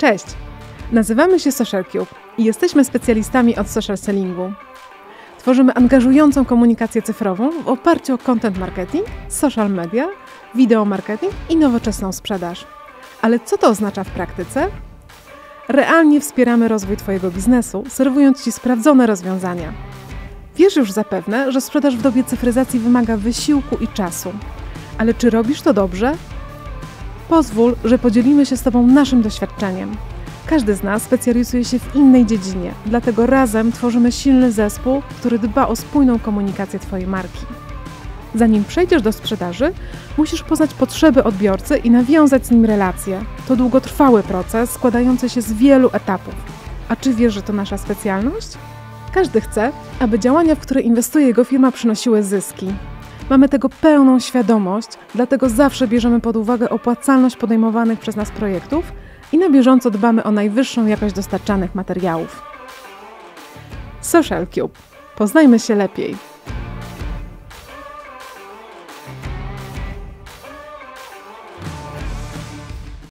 Cześć! Nazywamy się Social Cube i jesteśmy specjalistami od social sellingu. Tworzymy angażującą komunikację cyfrową w oparciu o content marketing, social media, video marketing i nowoczesną sprzedaż. Ale co to oznacza w praktyce? Realnie wspieramy rozwój Twojego biznesu, serwując Ci sprawdzone rozwiązania. Wiesz już zapewne, że sprzedaż w dobie cyfryzacji wymaga wysiłku i czasu. Ale czy robisz to dobrze? Pozwól, że podzielimy się z Tobą naszym doświadczeniem. Każdy z nas specjalizuje się w innej dziedzinie, dlatego razem tworzymy silny zespół, który dba o spójną komunikację Twojej marki. Zanim przejdziesz do sprzedaży, musisz poznać potrzeby odbiorcy i nawiązać z nim relacje. To długotrwały proces składający się z wielu etapów. A czy wiesz, że to nasza specjalność? Każdy chce, aby działania, w które inwestuje jego firma, przynosiły zyski. Mamy tego pełną świadomość, dlatego zawsze bierzemy pod uwagę opłacalność podejmowanych przez nas projektów i na bieżąco dbamy o najwyższą jakość dostarczanych materiałów. Social Cube. Poznajmy się lepiej.